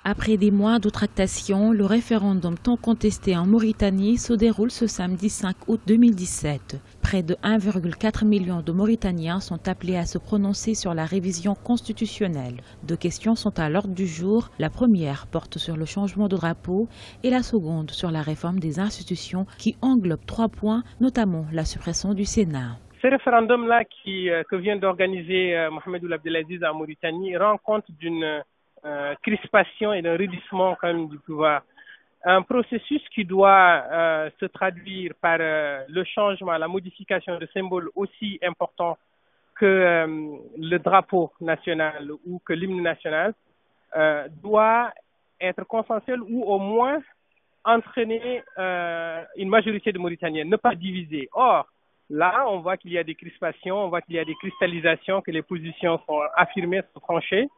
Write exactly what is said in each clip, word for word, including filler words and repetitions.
Après des mois de tractations, le référendum tant contesté en Mauritanie se déroule ce samedi cinq août deux mille dix-sept. Près de un virgule quatre million de Mauritaniens sont appelés à se prononcer sur la révision constitutionnelle. Deux questions sont à l'ordre du jour. La première porte sur le changement de drapeau et la seconde sur la réforme des institutions qui englobe trois points, notamment la suppression du Sénat. Ce référendum-là qui, euh, que vient d'organiser euh, Mohamed Ould Abdelaziz en Mauritanie rend compte d'une euh, crispation et d'un raidissement quand même du pouvoir. Un processus qui doit euh, se traduire par euh, le changement, la modification de symboles aussi importants que euh, le drapeau national ou que l'hymne national euh, doit être consensuel ou au moins entraîner euh, une majorité de Mauritaniens, ne pas diviser. Or, là, on voit qu'il y a des crispations, on voit qu'il y a des cristallisations, que les positions sont affirmées, sont tranchées.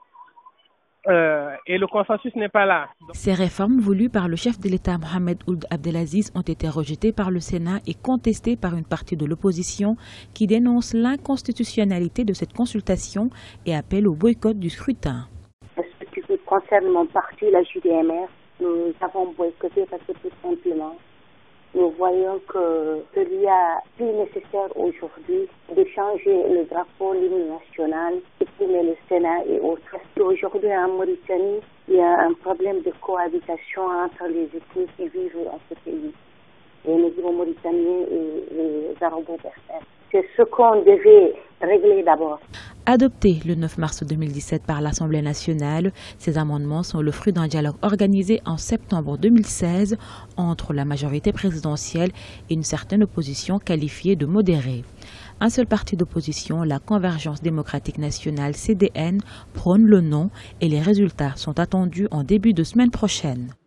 Euh, et le consensus n'est pas là. Ces réformes voulues par le chef de l'État Mohamed Ould Abdelaziz ont été rejetées par le Sénat et contestées par une partie de l'opposition qui dénonce l'inconstitutionnalité de cette consultation et appelle au boycott du scrutin. Ce qui concerne mon parti, la J D M R, nous avons boycotté parce que tout simplement, nous voyons que qu'il y a plus nécessaire aujourd'hui de changer le drapeau, l'hymne national, supprimer le Sénat et autres. Aujourd'hui en Mauritanie, il y a un problème de cohabitation entre les ethnies qui vivent dans ce pays, les négro-mauritaniens et les arabo-berbères. C'est ce qu'on devait régler d'abord. Adoptés le neuf mars deux mille dix-sept par l'Assemblée nationale, ces amendements sont le fruit d'un dialogue organisé en septembre deux mille seize entre la majorité présidentielle et une certaine opposition qualifiée de modérée. Un seul parti d'opposition, la Convergence démocratique nationale C D N, prône le non et les résultats sont attendus en début de semaine prochaine.